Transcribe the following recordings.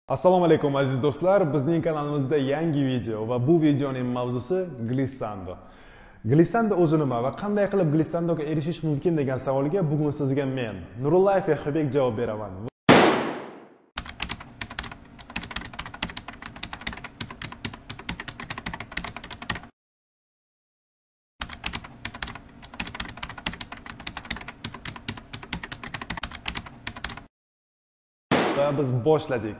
Assalomu alaykum aziz do'stlar, bizning kanalimizda yangi video va bu videoning mavzusi Glissando. Glissando o'zi nima va qanday qilib Glissandoga erishish mumkin degan savolga bugun sizga men, Nurullayev Yahyobek javob beraman. Va biz boshladik.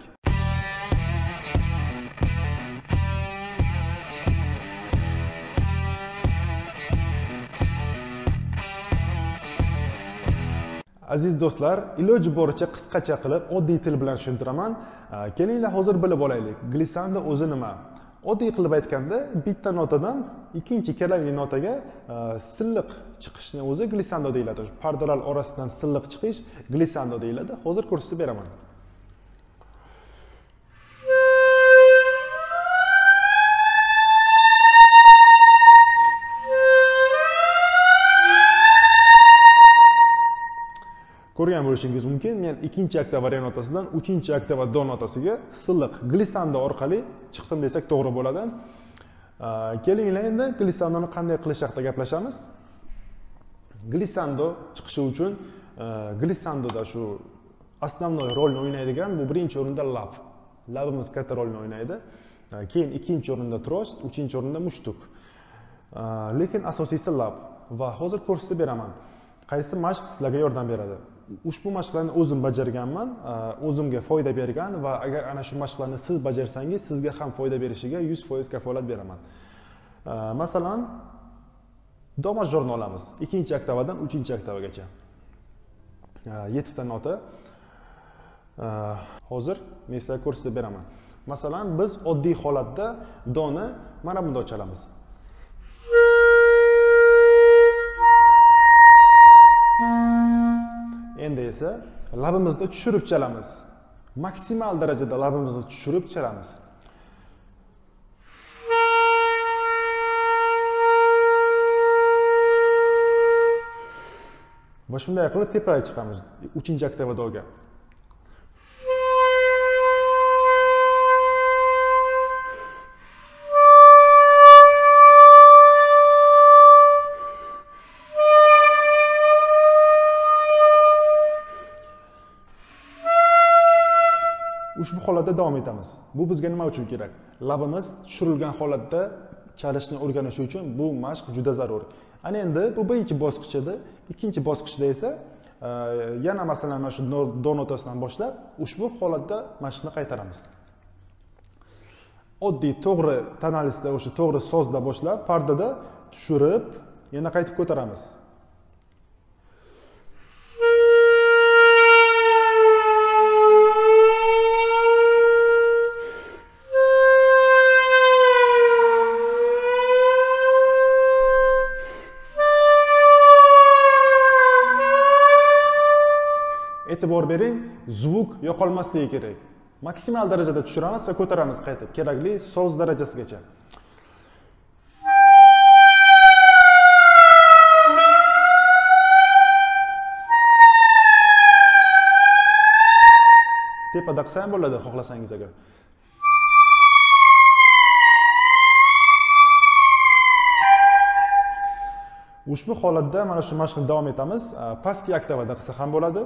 Aziz do'stlar, iloji boricha qisqacha qilib oddiy til bilan tushuntiraman. Kelinglar hozir bilib olaylik. Glissando o'zi nima? Oddiy qilib aytganda, bitta notadan ikkinchi kerakli notaga silliq chiqishni o'zi glissando deyiladi. Pardalar orasidan silliq chiqish glissando deyiladi. Hozir ko'rsatib beraman. Ko'rgan bo'lishingiz mumkin, men ikkinchi oktava re notasidan uchinchi oktava do notasiga silliq glissando orqali chiqdim desak to'g'ri bo'ladi. Kelinglar endi glissandoni qanday qilish haqida gaplashamiz. Glissando chiqishi uchun glissandoda shu основной rolni o'ynaydigan bu birinchi o'rinda llab. Llabimiz katta rolni o'ynaydi. Keyin ikkinchi o'rinda tros, uchinchi o'rinda mushtuk. Lekin asosiysi llab va hozir ko'rsatib beraman. Qaysi mashq sizlarga yordam beradi? Ushbu mashqlarni o'zim bajarganman, o'zimga foyda bergan va agar ana shu mashqlarni siz bajarsangiz, sizga ham foyda berishiga 100% kafolat beraman. Masalan, do majorni olamiz. Ikkinchi oktavadan uchinchi oktavagacha. 7 ta nota. Hozir men sizlarga ko'rsatib beraman. Masalan, biz oddiy holatda doni mana bunday chalamiz. Endi esa labimizni tushirib chalamiz. Maksimal darajada labimizni tushirib chalamiz. Va shunday qilib tepaga chiqamiz, 3-oktava doga. Ushbu holatda davom etamiz. Bu bizga nima uchun kerak? Labimiz tushirilgan holatda chalishni o'rganish uchun bu mashq juda zarur. Ana endi bu birinchi bosqich edi. Ikkinchi bosqichda esa yana masalan mana shu do notasidan boshlab ushbu holatda mashqni qaytaramiz. Oddiy to'g'ri tonalisda o'sha to'g'ri sozda boshlab pardada tushirib, yana qaytib ko'taramiz. E'tibor bering, zvuk yo'qolmasligi kerak. Maksimal darajada tushiramiz va ko'taramiz qaytib, kerakli so'z darajasigacha. Tepada qilsa ham bo'ladi, xohlasangiz agar. Ushbu holatda mana shu mashqni davom etamiz. Pastki oktavada qilsa ham bo'ladi.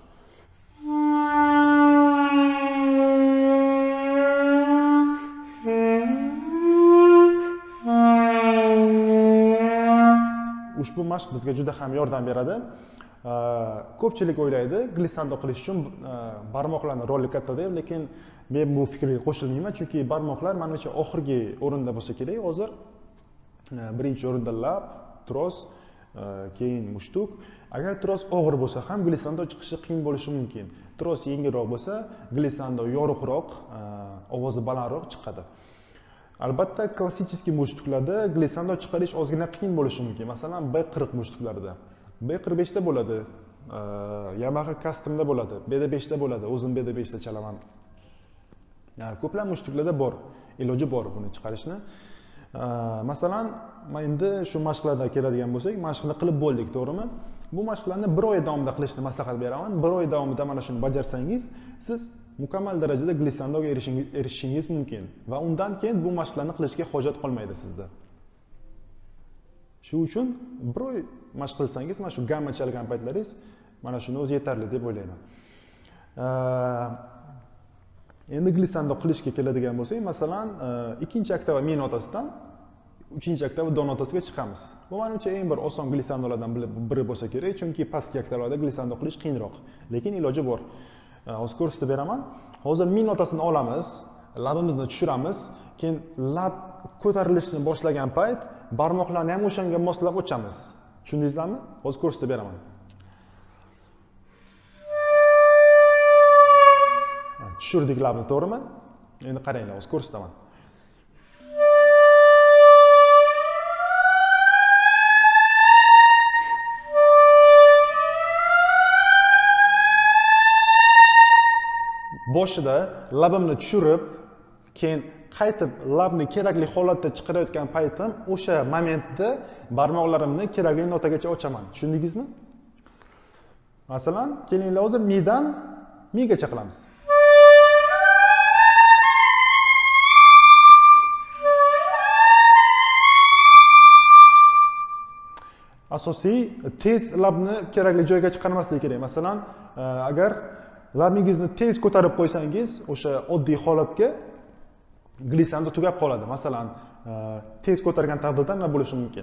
Ushbu mashq bizga juda ham yordam beradi. Ko'pchilik o'ylaydi, glissando qilish uchun barmoqlarning roli katta deb, lekin men bu fikrga qo'shilmayman, chunki barmoqlar menimcha oxirgi o'rinda bo'lsa kerak. Hozir birinchi o'rinda llab, tros, keyin mushtuk. Agar tros og'ir bo'lsa ham glissando chiqishi qiyin bo'lishi mumkin. Tros yengilroq bo'lsa, glissando yorug'roq, ovozi balandroq chiqadi. Albatta, klassik mushtuklarda glissando chiqarish ozgina qiyin bo'lishi mumkin. Masalan, B40 mushtuklarida. B45 da bo'ladi, Yamaha Customda bo'ladi, BD5 da bo'ladi. O'zim BD5 da chalaman. Ko'plab mushtuklarda bor, iloji bor buni chiqarishni. Masalan, men endi shu mashqlarga keladigan bo'lsak, mashqni qilib bo'ldik, to'g'rimi? Bu mashqlarni bir oy davomida qilishni maslahat beraman. Bir oy davomida mana shuni bajarsangiz, siz mukammal darajada glissandoga erishishingiz mumkin va undan keyin bu mashqlarni qilishga hojat qolmaydi sizda. Shu uchun bir oy mashq qilsangiz, mana shu gamma chalgan paytlaringiz mana shuni o'zi yetarli deb o'ylayman. Endi glissando qilishga keladigan bo'lsak, masalan, ikkinchi oktava mi notasidan uchinchi oktava do notasiga chiqamiz. Bu menimcha eng bir oson glissandolardan biri bo'lsa kerak, chunki pastki oktavalarda glissando qilish qiyinroq, lekin iloji bor. Hozir ko'rsatib beraman. Hozir mi notasini olamiz, labimizni tushiramiz, keyin lab ko'tarilishni boshlagan payt barmoqlarni ham o'shanga moslab ochamiz. Tushundingizlarmi? Hozir ko'rsatib beraman. Tushirdik labni, to'g'rimi? Endi qaranglar, hozir ko'rsataman. Boshida labimni tushirib, keyin qaytib labni kerakli holatda chiqarayotgan paytim o'sha momentda barmoqlarimni kerakli notagacha ochaman. Tushundingizmi? Masalan, kelinglar hozir midan migacha qilamiz. Asosiy tez labni kerakli joyga chiqarmaslik kerak. Masalan, agar labingizni tez ko'tarib qo'ysangiz, o'sha oddiy holatga glissando tugab qoladi. Masalan, tez ko'targan taqdirda nima bo'lishi mumkin?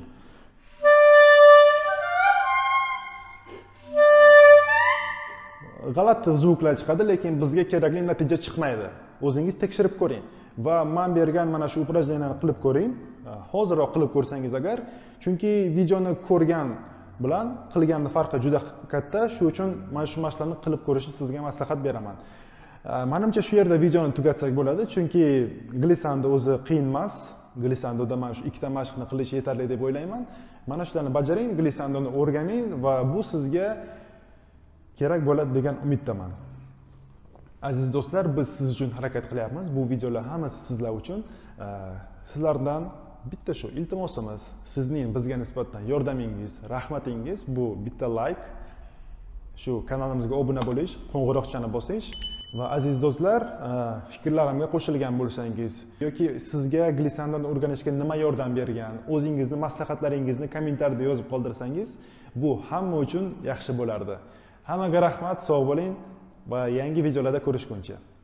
G'alati zvuklar chiqadi, lekin bizga kerakli natija chiqmaydi. O'zingiz tekshirib ko'ring va men bergan mana shu упражнениyalarni qilib ko'ring. Hozirroq qilib ko'rsangiz agar, chunki videoni ko'rgan bilan qilganning farqi juda katta. Shu uchun mana shu mashqlarni qilib ko'rishni sizga maslahat beraman. Menimcha shu yerda videoni tugatsak bo'ladi, chunki glissando o'zi qiyin emas. Glissandoda mana shu ikkita mashqni qilish yetarli deb o'ylayman. Mana shularni bajaring, glissandoni o'rganing va bu sizga kerak bo'ladi degan umiddaman. Aziz do'stlar, biz siz uchun harakat qilyapmiz. Bu videolar hammasi sizlar uchun. Sizlardan bitta shu iltimosimiz, sizning bizga nisbatan yordamingiz, rahmatingiz bu bitta layk, shu kanalimizga obuna bo'lish, qo'ng'iroqchani bosish va aziz do'stlar, fikrlarimga qo'shilgan bo'lsangiz yoki sizga glissandoni o'rganishga nima yordam bergan, o'zingizni maslahatlaringizni kommentariyada yozib qoldirsangiz, bu hamma uchun yaxshi bo'lardi. Hammaga rahmat, sog' bo'ling va yangi videolarda ko'rishguncha.